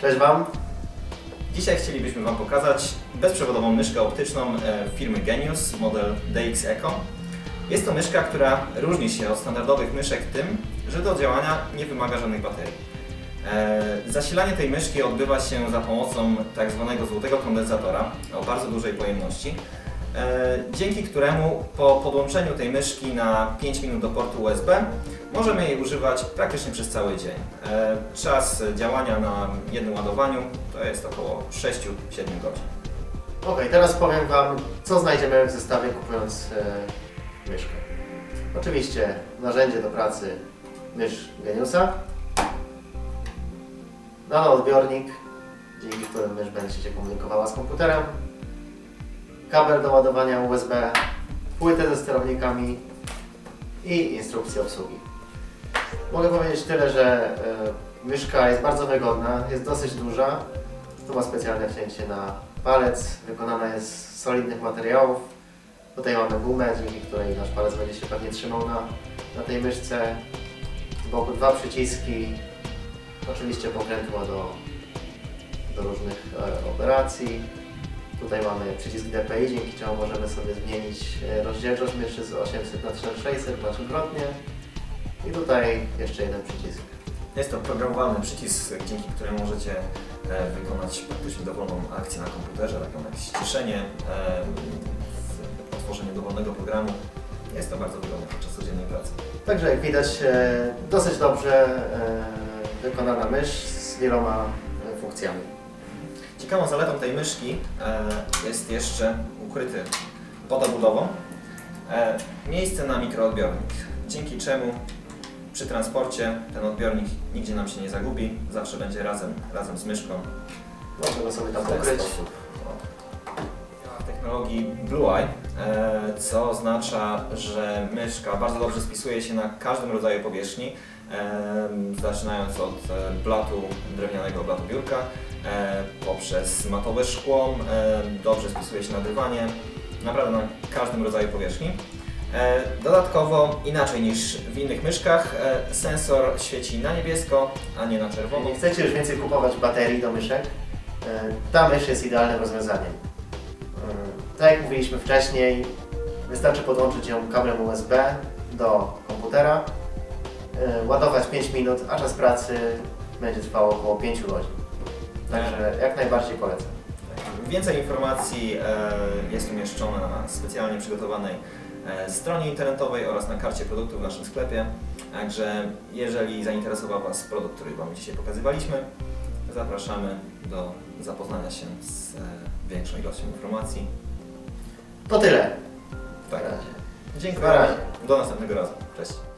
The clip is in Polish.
Cześć Wam! Dzisiaj chcielibyśmy Wam pokazać bezprzewodową myszkę optyczną firmy Genius, model DX Eco. Jest to myszka, która różni się od standardowych myszek tym, że do działania nie wymaga żadnych baterii. Zasilanie tej myszki odbywa się za pomocą tak zwanego złotego kondensatora o bardzo dużej pojemności, dzięki któremu po podłączeniu tej myszki na 5 minut do portu USB możemy jej używać praktycznie przez cały dzień. Czas działania na jednym ładowaniu to jest około 6-7 godzin. Ok, teraz powiem Wam, co znajdziemy w zestawie kupując myszkę. Oczywiście narzędzie do pracy mysz Geniusa, nanoodbiornik, dzięki którym mysz będzie się komunikowała z komputerem, kabel do ładowania USB, płytę ze sterownikami i instrukcję obsługi. Mogę powiedzieć tyle, że myszka jest bardzo wygodna, jest dosyć duża. Tu ma specjalne wcięcie na palec, wykonana jest z solidnych materiałów. Tutaj mamy gumę, dzięki której nasz palec będzie się pewnie trzymał na tej myszce. Z boku dwa przyciski, oczywiście pokrętło do różnych operacji. Tutaj mamy przycisk DPI, dzięki czemu możemy sobie zmienić rozdzielczość myszy z 800 na 1600 na odwrotnie. I tutaj jeszcze jeden przycisk. Jest to programowalny przycisk, dzięki któremu możecie wykonać praktycznie dowolną akcję na komputerze, taką jak ściszenie, otworzenie dowolnego programu. Jest to bardzo wygodne podczas codziennej pracy. Także jak widać, dosyć dobrze wykonana mysz z wieloma funkcjami. Ciekawą zaletą tej myszki jest jeszcze ukryty pod obudową miejsce na mikroodbiornik, dzięki czemu przy transporcie ten odbiornik nigdzie nam się nie zagubi, zawsze będzie razem z myszką. Można go sobie tam w ten ukryć. sposób. Działa w technologii Blue Eye, co oznacza, że myszka bardzo dobrze spisuje się na każdym rodzaju powierzchni, zaczynając od blatu drewnianego, blatu biurka, poprzez matowe szkło, dobrze spisuje się na dywanie, naprawdę na każdym rodzaju powierzchni. Dodatkowo, inaczej niż w innych myszkach, sensor świeci na niebiesko, a nie na czerwono. Nie chcecie już więcej kupować baterii do myszek, ta mysz jest idealnym rozwiązaniem. Tak jak mówiliśmy wcześniej, wystarczy podłączyć ją kablem USB do komputera, ładować 5 minut, a czas pracy będzie trwał około 5 godzin. Także jak najbardziej polecam. Więcej informacji jest umieszczone na specjalnie przygotowanej stronie internetowej oraz na karcie produktów w naszym sklepie. Także jeżeli zainteresował Was produkt, który Wam dzisiaj pokazywaliśmy, zapraszamy do zapoznania się z większą ilością informacji. To tyle. Tak. Na razie. Dziękuję. Do następnego razu. Cześć.